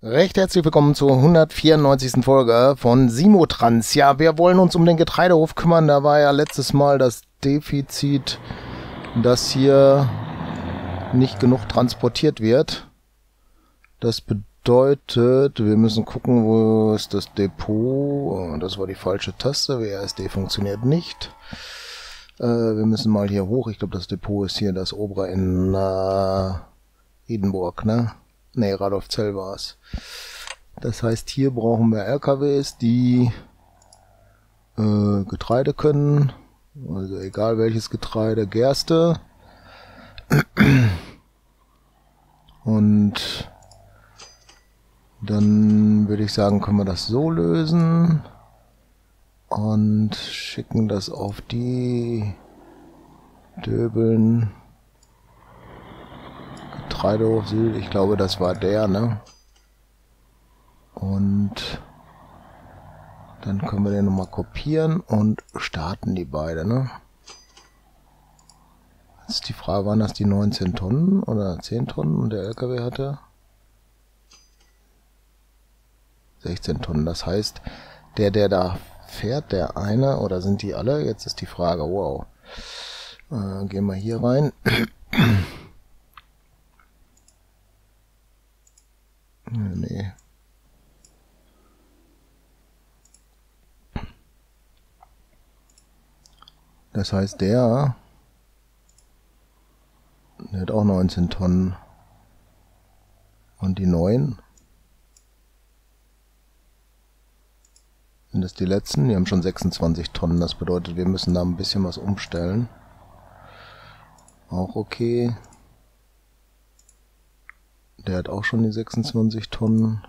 Recht herzlich willkommen zur 194. Folge von Simotrans. Ja, wir wollen uns um den Getreidehof kümmern. Da war ja letztes Mal das Defizit, dass hier nicht genug transportiert wird. Das bedeutet, wir müssen gucken, wo ist das Depot. Das war die falsche Taste. WASD funktioniert nicht. Wir müssen mal hier hoch. Ich glaube, das Depot ist hier das obere in Edenburg, ne? Ne, Radolfzell war es. Das heißt, hier brauchen wir LKWs, die Getreide können. Also egal welches Getreide, Gerste. Und dann würde ich sagen, können wir das so lösen. Und schicken das auf die Döbeln. Getreidehof Süd, ich glaube, das war der, ne? Und dann können wir den nochmal kopieren und starten die beide, ne? Jetzt ist die Frage, waren das die 19 Tonnen oder 10 Tonnen und der LKW hatte 16 Tonnen. Das heißt, der da fährt, der eine, oder sind die alle? Jetzt ist die Frage, wow. Gehen wir hier rein. Nee. Das heißt, der hat auch 19 Tonnen. Und die 9? Sind das die letzten? Die haben schon 26 Tonnen. Das bedeutet, wir müssen da ein bisschen was umstellen. Auch okay. Der hat auch schon die 26 Tonnen.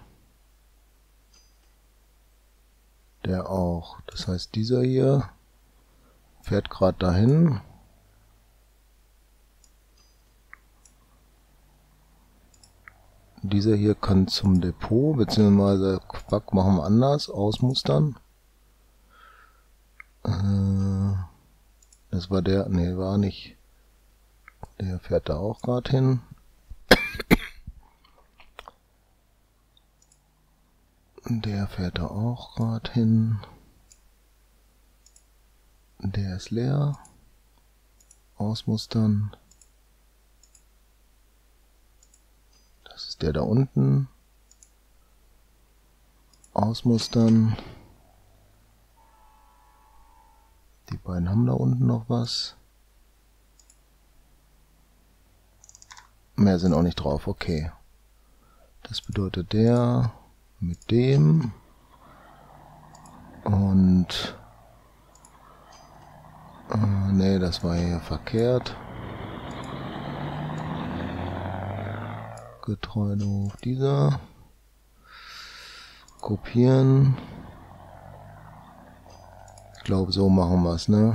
Der auch. Das heißt, dieser hier fährt gerade dahin. Dieser hier kann zum Depot, beziehungsweise Quack machen wir anders, ausmustern. Das war der, ne, war nicht. Der fährt da auch gerade hin. Der fährt da auch gerade hin. Der ist leer. Ausmustern. Das ist der da unten. Ausmustern. Die beiden haben da unten noch was. Mehr sind auch nicht drauf, okay. Das bedeutet der mit dem und ne, das war hier verkehrt. Getreidehof dieser. Kopieren. Ich glaube, so machen wir es, ne?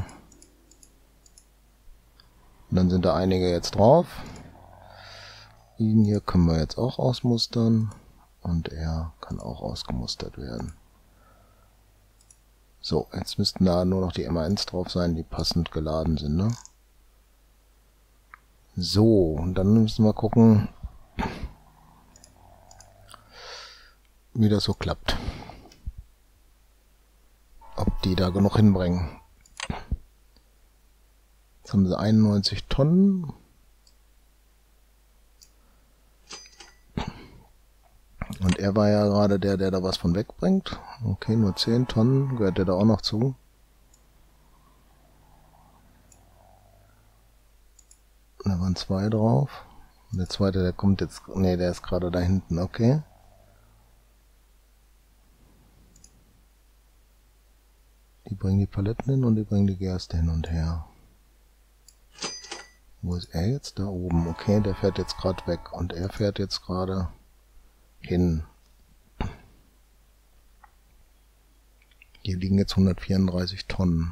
Und dann sind da einige jetzt drauf. Ihn hier können wir jetzt auch ausmustern. Und er kann auch ausgemustert werden. So, jetzt müssten da nur noch die MANs drauf sein, die passend geladen sind, ne? So, und dann müssen wir gucken, wie das so klappt. Ob die da genug hinbringen. Jetzt haben sie 91 Tonnen. Und er war ja gerade der da was von wegbringt. Okay, nur 10 Tonnen. Gehört der da auch noch zu? Da waren 2 drauf. Und der zweite, der kommt jetzt... Ne, der ist gerade da hinten. Okay. Die bringen die Paletten hin und die bringen die Gerste hin und her. Wo ist er jetzt? Da oben. Okay, der fährt jetzt gerade weg. Und er fährt jetzt gerade hin. Hier liegen jetzt 134 Tonnen.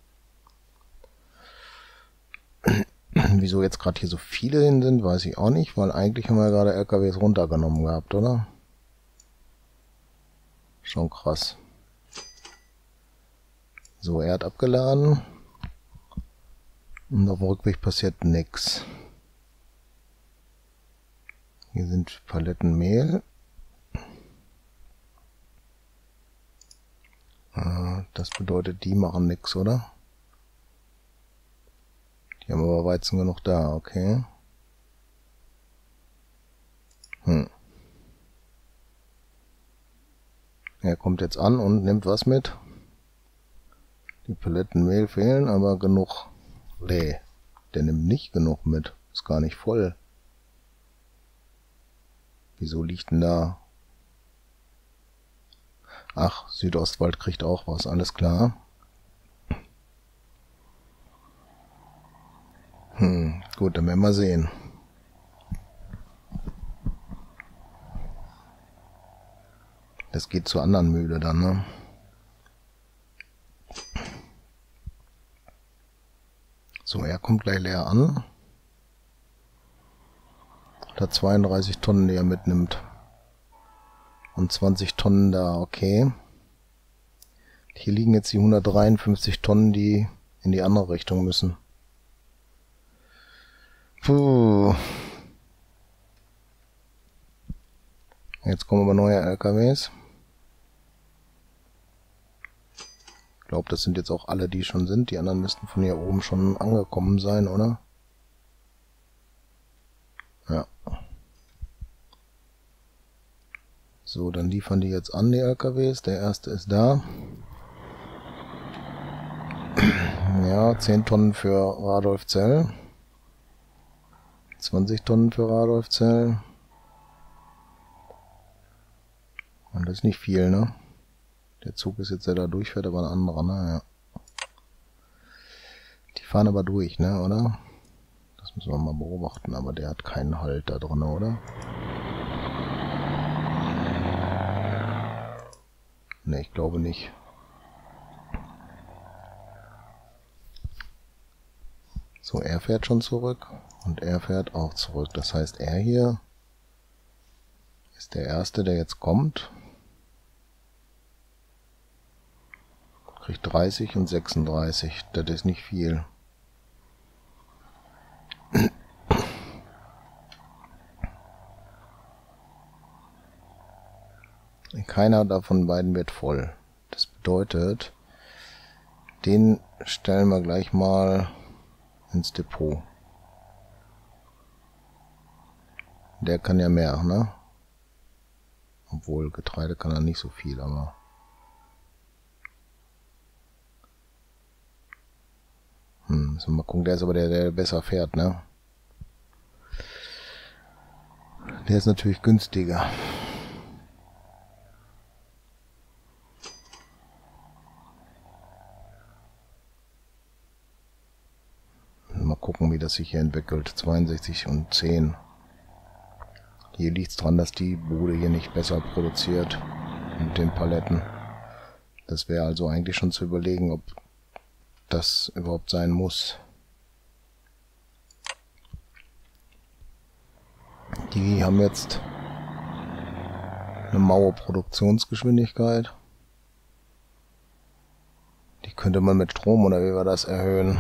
Wieso jetzt gerade hier so viele hin sind, weiß ich auch nicht, weil eigentlich haben wir ja gerade LKWs runtergenommen gehabt, oder? Schon krass. So, er hat abgeladen. Und auf dem Rückweg passiert nichts. Hier sind Paletten Mehl. Das bedeutet, die machen nichts, oder? Die haben aber Weizen genug da, okay. Er kommt jetzt an und nimmt was mit. Die Paletten Mehl fehlen, aber genug. Nee, der nimmt nicht genug mit. Ist gar nicht voll. Wieso liegt denn da? Ach, Südostwald kriegt auch was, alles klar. Gut, dann werden wir sehen. Das geht zur anderen Mühle dann, ne? So, er kommt gleich leer an. Hat 32 Tonnen, die er mitnimmt. Und 20 Tonnen da, okay. Hier liegen jetzt die 153 Tonnen, die in die andere Richtung müssen. Puh. Jetzt kommen aber neue LKWs. Ich glaube, das sind jetzt auch alle, die schon sind. Die anderen müssten von hier oben schon angekommen sein, oder? Ja. So, dann liefern die jetzt an, die LKWs. Der erste ist da. Ja, 10 Tonnen für Radolfzell. 20 Tonnen für Radolfzell. Und das ist nicht viel, ne? Der Zug ist jetzt, der da durchfährt, aber ein anderer, ne? Ja. Die fahren aber durch, ne, oder? Das müssen wir mal beobachten, aber der hat keinen Halt da drin, oder? Ne, ich glaube nicht. So, er fährt schon zurück und er fährt auch zurück. Das heißt, er hier ist der Erste, der jetzt kommt. Kriegt 30 und 36. Das ist nicht viel. Keiner davon beiden wird voll. Das bedeutet, den stellen wir gleich mal ins Depot. Der kann ja mehr, ne? Obwohl, Getreide kann er nicht so viel, aber... müssen wir mal gucken, der ist aber der besser fährt, ne? Der ist natürlich günstiger. Mal gucken, wie das sich hier entwickelt. 62 und 10. Hier liegt es dran, dass die Bude hier nicht besser produziert mit den Paletten. Das wäre also eigentlich schon zu überlegen, ob das überhaupt sein muss. Die haben jetzt eine maue Produktionsgeschwindigkeit. Die könnte man mit Strom oder wie wir das erhöhen.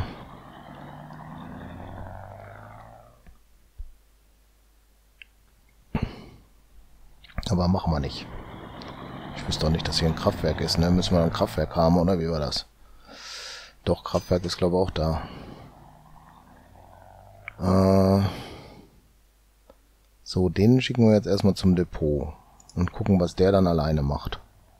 Aber machen wir nicht. Ich wüsste doch nicht, dass hier ein Kraftwerk ist, ne? Müssen wir ein Kraftwerk haben, oder wie war das? Doch, Kraftwerk ist, glaube ich, auch da. So, den schicken wir jetzt erstmal zum Depot. Und gucken, was der dann alleine macht.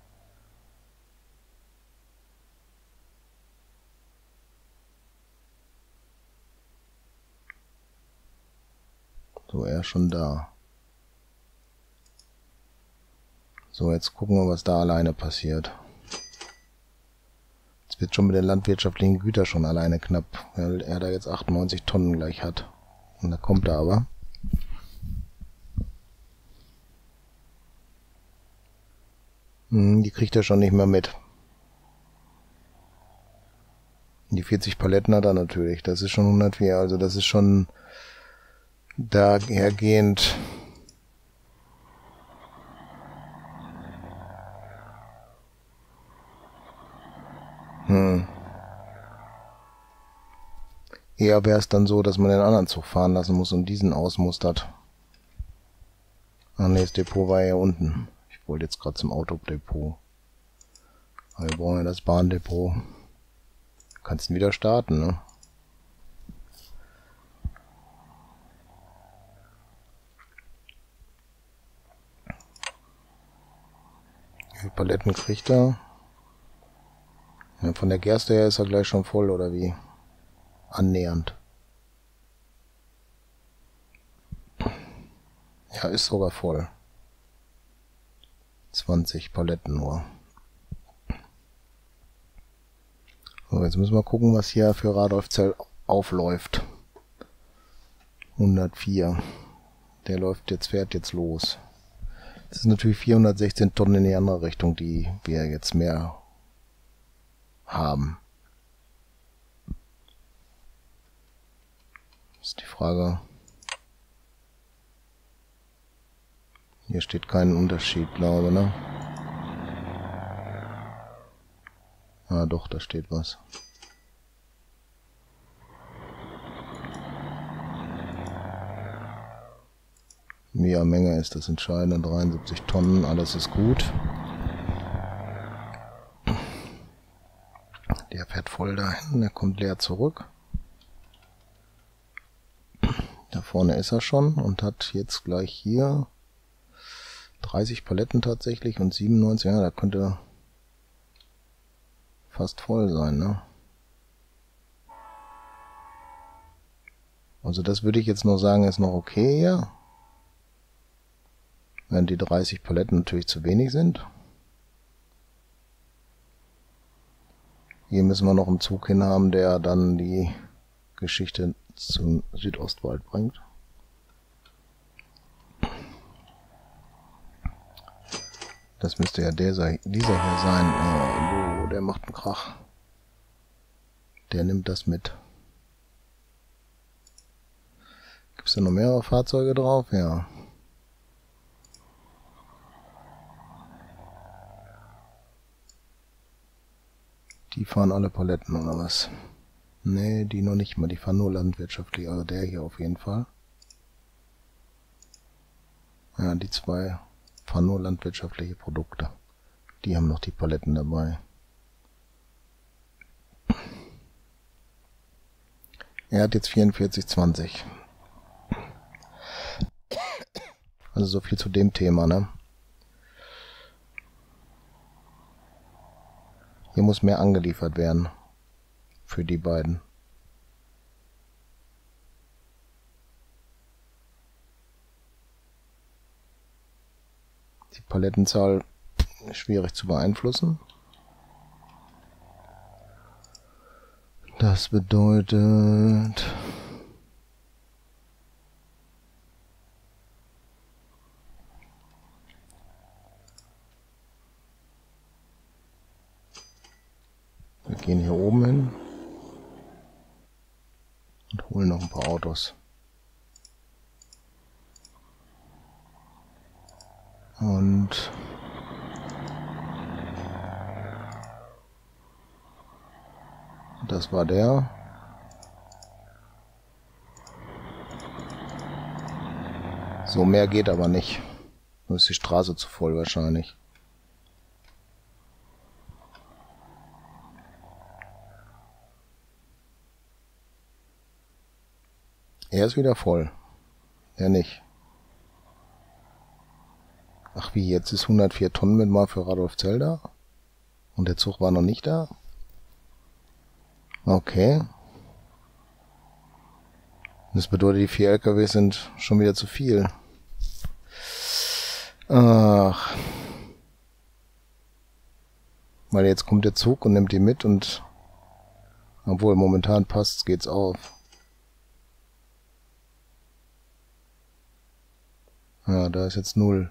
So, er ist schon da. So, jetzt gucken wir, was da alleine passiert. Jetzt wird schon mit den landwirtschaftlichen Gütern schon alleine knapp, weil er da jetzt 98 Tonnen gleich hat. Und da kommt er aber. Die kriegt er schon nicht mehr mit. Die 40 Paletten hat er natürlich. Das ist schon 104, also das ist schon dahergehend... Eher wäre es dann so, dass man den anderen Zug fahren lassen muss und diesen ausmustert. Ah ne, das Depot war ja unten. Ich wollte jetzt gerade zum Autodepot. Aber wir brauchen ja das Bahndepot. Kannst ihn wieder starten, ne? Wie viele Paletten kriegt er? Ja, von der Gerste her ist er gleich schon voll, oder wie? Annähernd. Ja, ist sogar voll. 20 Paletten nur. So, jetzt müssen wir gucken, was hier für Radolfzell aufläuft. 104. Der läuft jetzt, fährt jetzt los. Das ist natürlich 416 Tonnen in die andere Richtung, die wir jetzt mehr haben. Ist die Frage. Hier steht kein Unterschied, glaube ich, ne? Ah, doch, da steht was. Mehr Menge ist das entscheidende. 73 Tonnen, alles ist gut. Der fährt voll dahin, der kommt leer zurück. Da vorne ist er schon und hat jetzt gleich hier 30 Paletten tatsächlich und 97, ja, da könnte fast voll sein, ne? Also das würde ich jetzt noch sagen, ist noch okay hier. Während die 30 Paletten natürlich zu wenig sind. Hier müssen wir noch einen Zug hin haben, der dann die Geschichte zum Südostwald bringt. Das müsste ja dieser hier sein. Oh, der macht einen Krach. Der nimmt das mit. Gibt es da noch mehrere Fahrzeuge drauf? Ja. Die fahren alle Paletten oder was? Nee, die noch nicht mal. Die fahren nur landwirtschaftlich. Also der hier auf jeden Fall. Ja, die zwei fahren nur landwirtschaftliche Produkte. Die haben noch die Paletten dabei. Er hat jetzt 44,20. Also so viel zu dem Thema, ne? Hier muss mehr angeliefert werden. Für die beiden. Die Palettenzahl ist schwierig zu beeinflussen. Das bedeutet... Wir gehen hier oben hin und holen noch ein paar Autos. Und das war der. So, mehr geht aber nicht. Nur ist die Straße zu voll wahrscheinlich. Er ist wieder voll. Er nicht. Ach wie, jetzt ist 104 Tonnen mit mal für Radolfzell da? Und der Zug war noch nicht da? Okay. Das bedeutet, die 4 LKWs sind schon wieder zu viel. Ach. Weil jetzt kommt der Zug und nimmt die mit und... Obwohl, momentan passt's, geht's auf. Ja, da ist jetzt 0.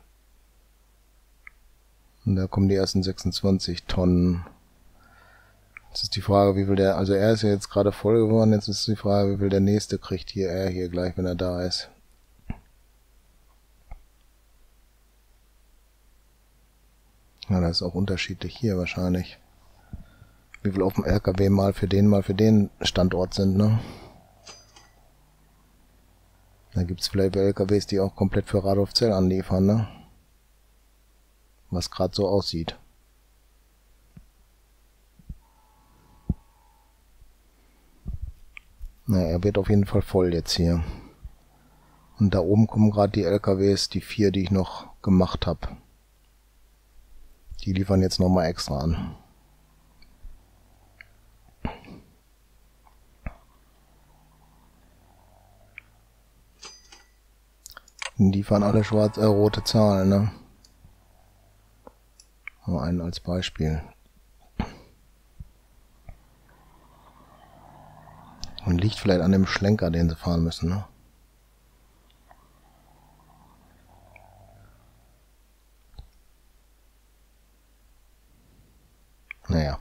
Und da kommen die ersten 26 Tonnen. Jetzt ist die Frage, wie viel der... Also er ist ja jetzt gerade voll geworden. Jetzt ist die Frage, wie viel der nächste kriegt hier. Er hier gleich, wenn er da ist. Ja, das ist auch unterschiedlich hier wahrscheinlich. Wie viel auf dem LKW mal für den Standort sind, ne? Da gibt's vielleicht LKWs, die auch komplett für Radolfzell anliefern, ne? Was gerade so aussieht. Na, er wird auf jeden Fall voll jetzt hier. Und da oben kommen gerade die LKWs, die 4, die ich noch gemacht habe. Die liefern jetzt nochmal extra an. Die liefern alle rote Zahlen, ne? Nur einen als Beispiel. Und liegt vielleicht an dem Schlenker, den sie fahren müssen, ne? Naja.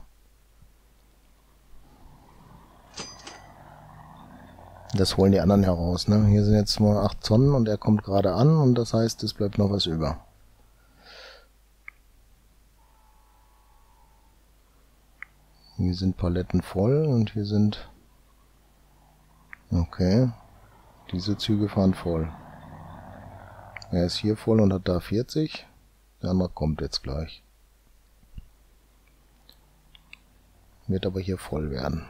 Das holen die anderen heraus, ne? Hier sind jetzt nur 8 Tonnen und er kommt gerade an und das heißt, es bleibt noch was über. Hier sind Paletten voll und hier sind... Okay. Diese Züge fahren voll. Er ist hier voll und hat da 40. Der andere kommt jetzt gleich. Wird aber hier voll werden.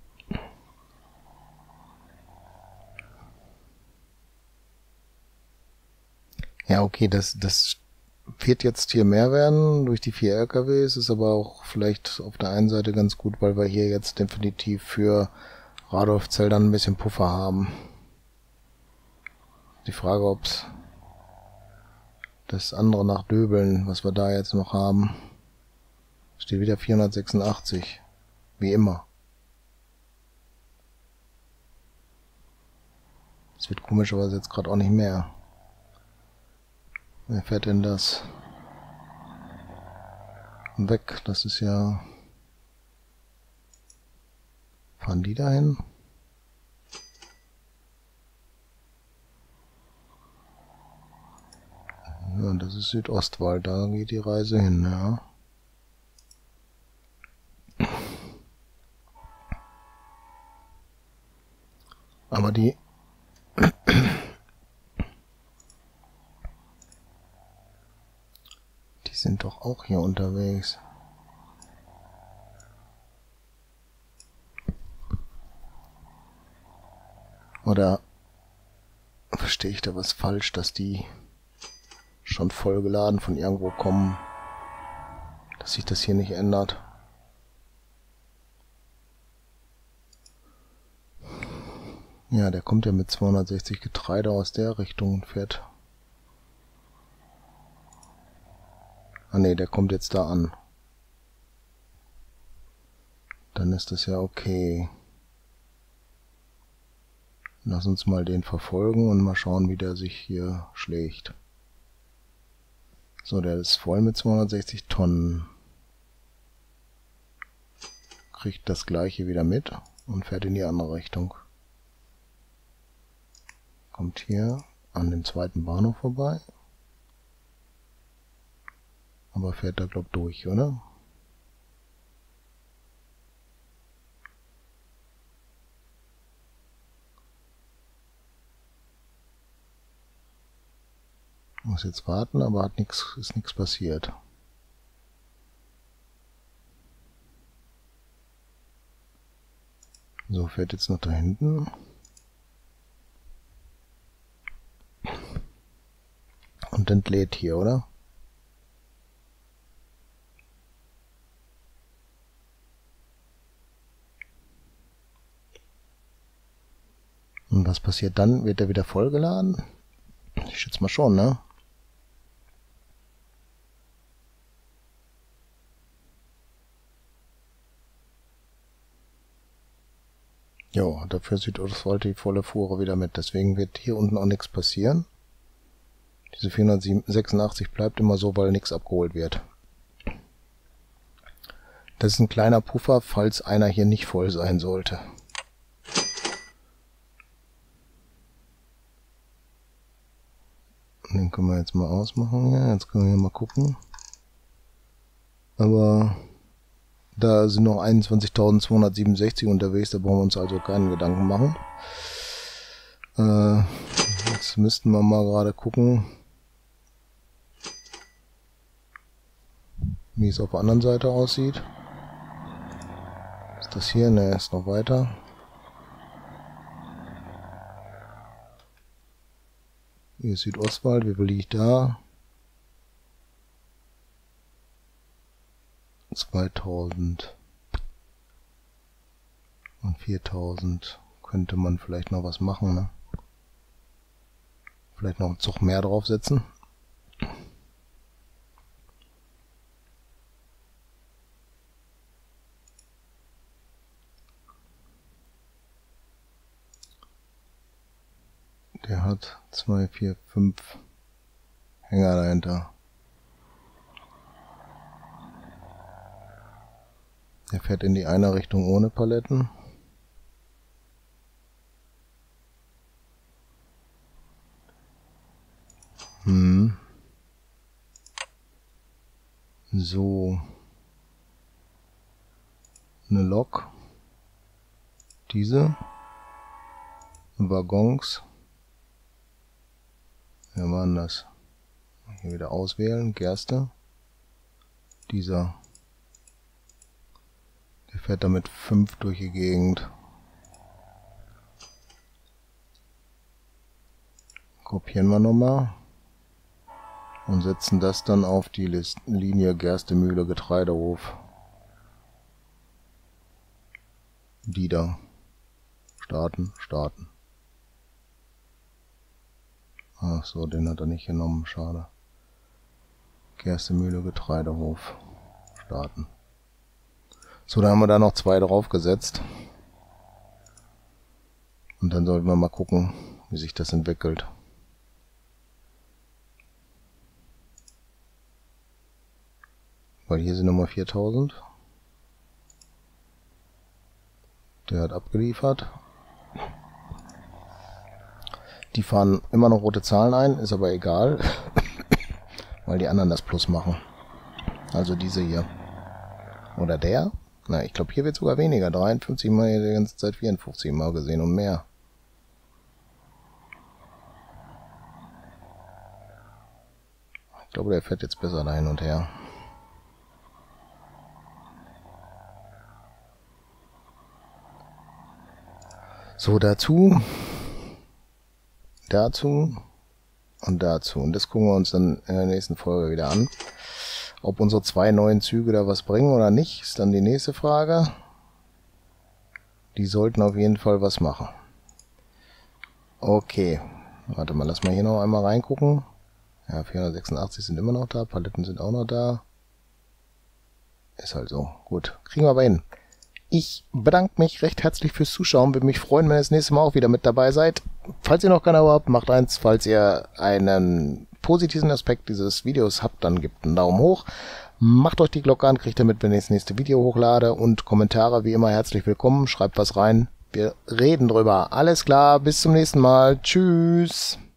Ja, okay, das wird jetzt hier mehr werden durch die 4 LKWs. Ist aber auch vielleicht auf der einen Seite ganz gut, weil wir hier jetzt definitiv für Radolfzell dann ein bisschen Puffer haben. Die Frage, ob es das andere nach Döbeln, was wir da jetzt noch haben, steht wieder 486. Wie immer. Es wird komischerweise jetzt gerade auch nicht mehr. Wer fährt denn das? Weg, das ist ja... Fahren die dahin? Ja, das ist Südostwald, da geht die Reise hin, ja. Aber die... die sind doch auch hier unterwegs. Oder verstehe ich da was falsch, dass die schon voll geladen von irgendwo kommen, dass sich das hier nicht ändert? Ja, der kommt ja mit 260 Getreide aus der Richtung und fährt. Ah ne, der kommt jetzt da an. Dann ist das ja okay. Lass uns mal den verfolgen und mal schauen, wie der sich hier schlägt. So, der ist voll mit 260 Tonnen. Kriegt das gleiche wieder mit und fährt in die andere Richtung. Kommt hier an dem zweiten Bahnhof vorbei. Aber fährt da, glaub ich, durch, oder? Muss jetzt warten, aber ist nichts passiert. So, fährt jetzt noch da hinten. Und entlädt hier, oder? Und was passiert dann? Wird er wieder vollgeladen? Ich schätze mal schon, ne? Jo, dafür Südostwald die volle Fuhre wieder mit. Deswegen wird hier unten auch nichts passieren. Diese 486 bleibt immer so, weil nichts abgeholt wird. Das ist ein kleiner Puffer, falls einer hier nicht voll sein sollte. Den können wir jetzt mal ausmachen. Ja, jetzt können wir hier mal gucken. Aber da sind noch 21.267 unterwegs, da brauchen wir uns also keinen Gedanken machen. Jetzt müssten wir mal gerade gucken, wie es auf der anderen Seite aussieht. Ist das hier? Ne, ist noch weiter. Hier ist Südostwald, wie viel liegt da? 2000 und 4000. Könnte man vielleicht noch was machen, ne? Vielleicht noch einen Zug mehr draufsetzen. Der hat 2, 4, 5 Hänger dahinter. Der fährt in die eine Richtung ohne Paletten. So. Eine Lok. Diese. Waggons. Wer war denn das? Hier wieder auswählen. Gerste. Dieser. Der fährt damit 5 durch die Gegend. Kopieren wir nochmal. Und setzen das dann auf die Linie Gerstemühle Getreidehof. Die da. Starten, starten. Ach so, den hat er nicht genommen, schade. Gerstemühle Getreidehof. Starten. So, dann haben wir da noch 2 draufgesetzt. Und dann sollten wir mal gucken, wie sich das entwickelt. Weil hier sind nochmal 4000. Der hat abgeliefert. Die fahren immer noch rote Zahlen ein, ist aber egal, weil die anderen das Plus machen. Also diese hier. Oder der? Na, ich glaube, hier wird sogar weniger. 53 Mal die ganze Zeit 54 Mal gesehen und mehr. Ich glaube, der fährt jetzt besser da hin und her. So, dazu und dazu. Und das gucken wir uns dann in der nächsten Folge wieder an. Ob unsere 2 neuen Züge da was bringen oder nicht, ist dann die nächste Frage. Die sollten auf jeden Fall was machen. Okay. Warte mal, lass mal hier noch einmal reingucken. Ja, 486 sind immer noch da, Paletten sind auch noch da. Ist halt so. Gut, kriegen wir aber hin. Ich bedanke mich recht herzlich fürs Zuschauen. Würde mich freuen, wenn ihr das nächste Mal auch wieder mit dabei seid. Falls ihr noch keinen Abo habt, macht eins. Falls ihr einen positiven Aspekt dieses Videos habt, dann gebt einen Daumen hoch. Macht euch die Glocke an, kriegt damit, wenn ich das nächste Video hochlade. Und Kommentare wie immer herzlich willkommen. Schreibt was rein. Wir reden drüber. Alles klar, bis zum nächsten Mal. Tschüss.